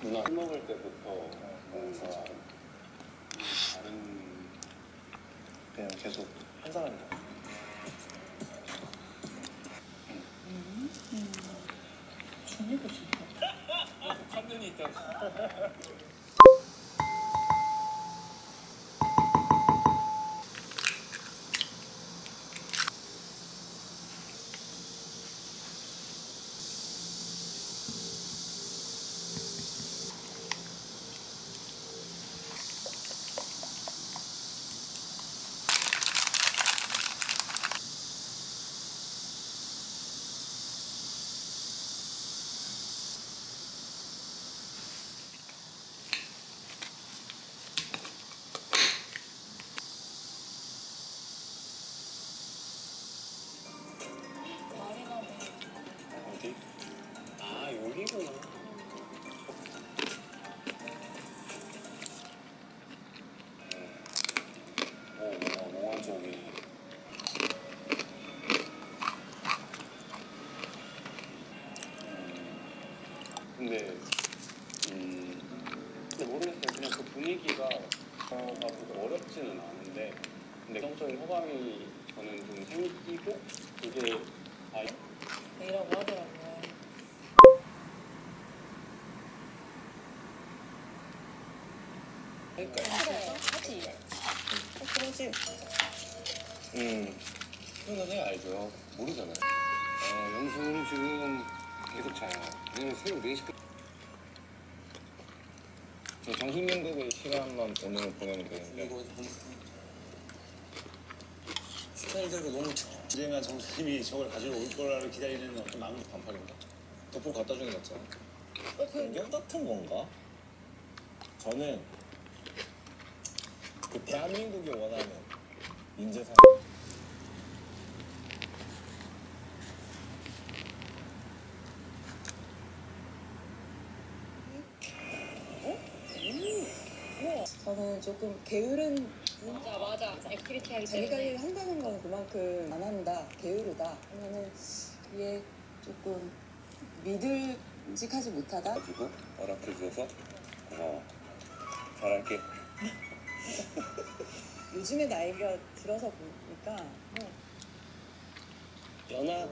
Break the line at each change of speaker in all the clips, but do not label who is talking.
누나 술 먹을 때부터 뭔가 다른
그냥 계속 한 사람이다.
준이도 진짜.
컨텐이 있잖아. 어디? 아, 여기구나. 몽환 쪽이. 근데 모르겠어요. 그냥 그 분위기가 그렇게 어렵지는 않은데, 근데 성적인 호감이 저는 좀 생기고 그게
이라고 하더라고요.
그러니까.
그래, 하지. 그러지.
그건 내가 알죠. 모르잖아요. 영수는 지금 계속 자요. 왜냐면 새벽 4시 끝. 정신연구의 시간만 오늘 보내면 되는데.
스타일대로 너무 진행한 정사님이 저걸 가지러 올 거라를 기다리는 어떤 마음 반팔인가?
덕분 갖다 주는 거 있잖아. 변경 같은 건가? 저는 그 대한민국이 원하는 인재상.
저는 조금 게으른
진짜 맞아. 액티비티하기
자기가
때문에.
일 한다는 건 그만큼 안 한다, 게으르다 하면은 그게 조금 믿을직하지 못하다.
가지고 허락해줘서 고마워. 잘할게.
요즘에 나이가 들어서 보니까
연하.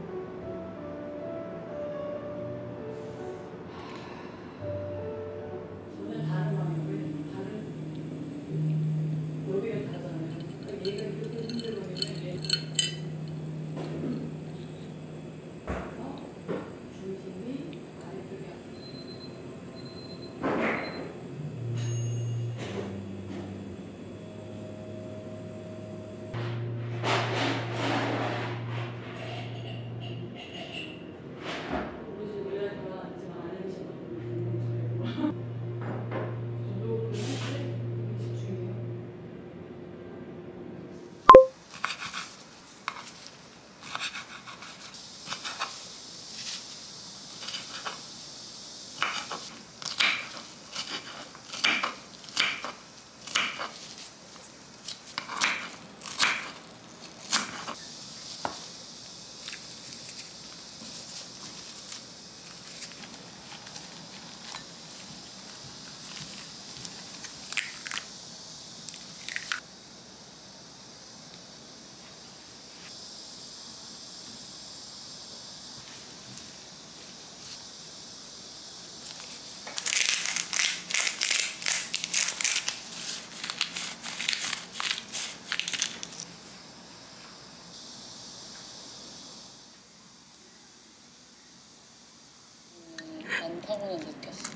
많다고는 느꼈어.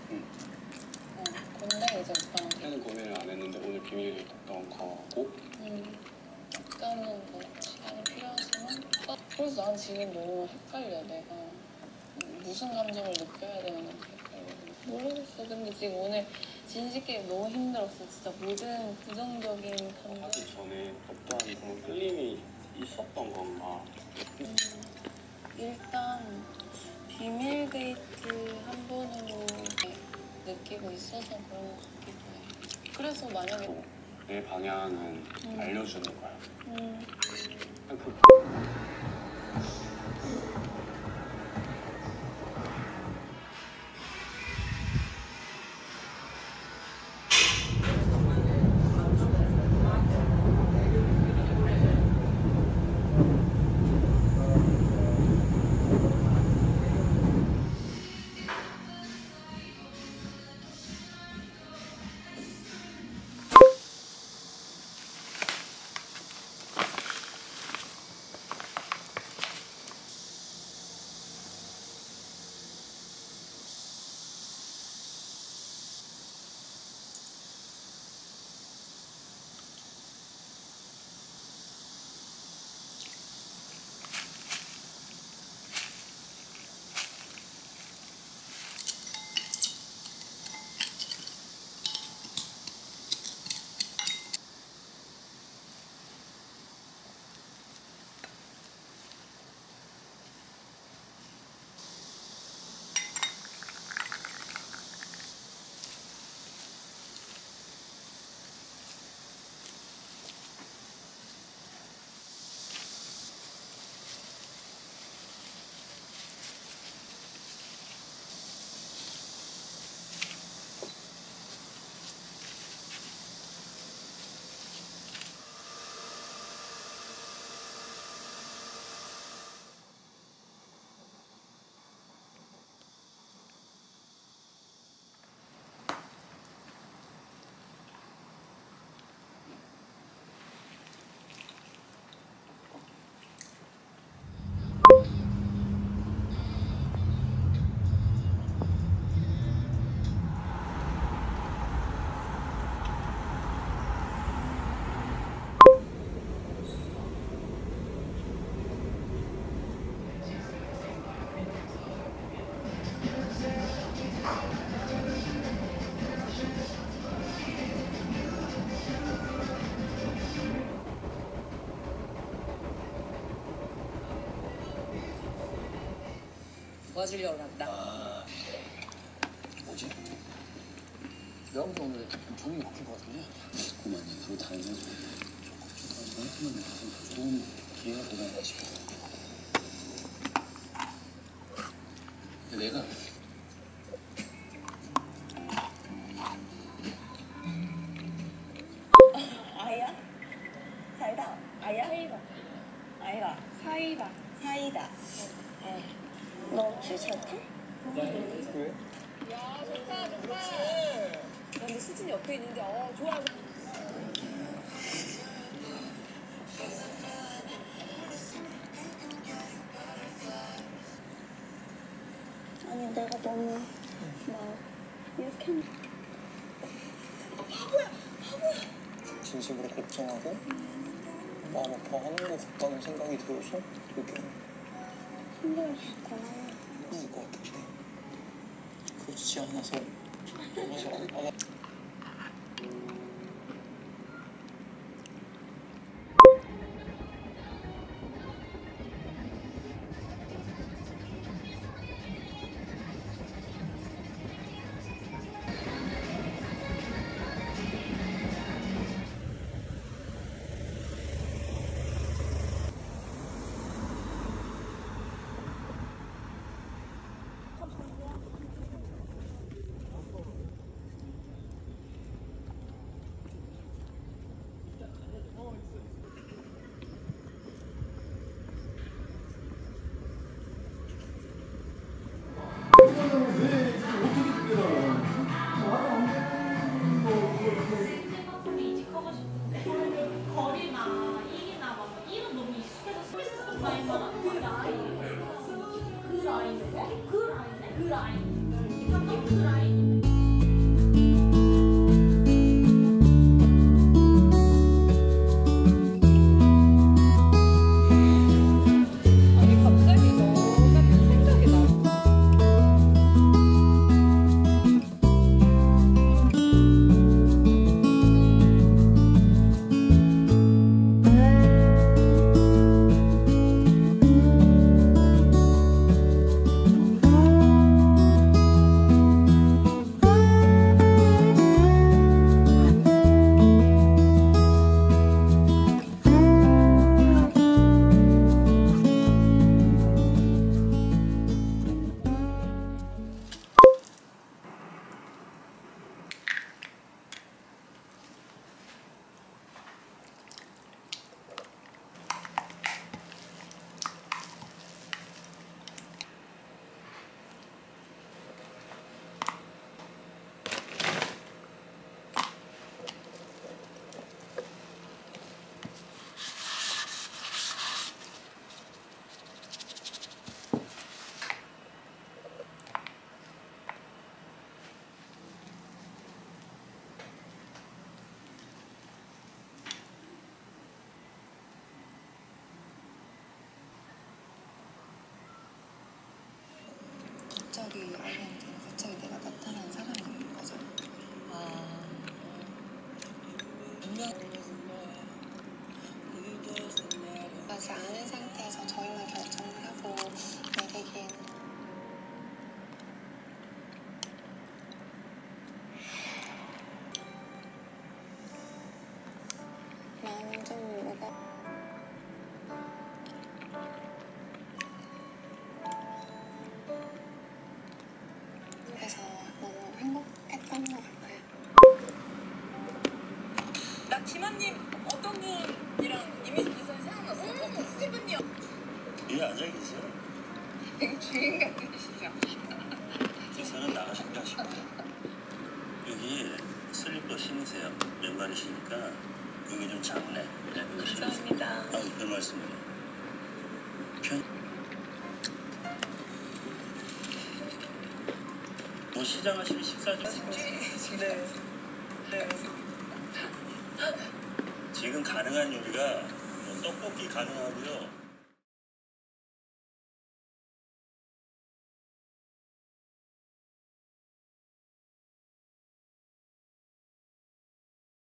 근데 이제 오빠랑
하는 고민을 안 했는데 오늘 비밀이었던 거고.
약간은 뭐 시간이 필요하지만 그래서 난 지금 너무 헷갈려. 내가 무슨 감정을 느껴야 되는지 헷갈려. 모르겠어. 근데 지금 오늘 진실게임 너무 힘들었어. 진짜 모든 부정적인 감정.
하기 전에 어떠한 그런 끌림이 있었던 건가?
일단 비밀 데이트 한 번으로 느끼고 있어서 그런 것 같기도 해. 그래서 만약에
내 방향은 알려주는 거야.
잡아주려고 한다.
아, 뭐지?
내가 보다 오늘 좀 종이 바뀔 것 같은데?
그만해. 그거 다 해가지고 조금 나한테만 좋은 기회가 되나 싶어.
내가
아야? 사이다. 아야? 사이다. 아야. 사이다. 사이다. 너 술 잘 타?
왜?
야, 좋다, 좋다. 근데 수진이 옆에 있는데, 좋아. 아니, 내가 너무 막 이렇게 하면
진심으로 걱정하고 마음 아파하는 것 같다는 생각이 들어서 그렇게
힘들었구나.
했을 것 같은데 그렇지 않아서
거리나 일이나 막 일은 너무 익숙해서 스트레스 좀 많이 받아. 그 라인 방금 그 라인.
아니, 갑자기 너 같은 생각이 나. 갑자기 아이한테는 갑자기 내가 나타난 사람인 거죠. 아직 아는 상태에서 저희만 결정을 하고 내리긴 마음은 좀 무겁. 그래서 너무 행복했던 것 같아요. 나 김한님 어떤 분이랑 이미지 비슷하게 생각났어. 스티븐이요.
여기 앉아 계세요.
주인 같으시죠?
저는 나가신다 하시고 여기 슬리퍼 신으세요. 맨발이시니까 여기 좀 작네. 네, 이거 신으세요.
감사합니다.
별 말씀이에요. 뭐 시장하시는 식사 좀
네.
지금 가능한 요리가 뭐 떡볶이 가능하고요.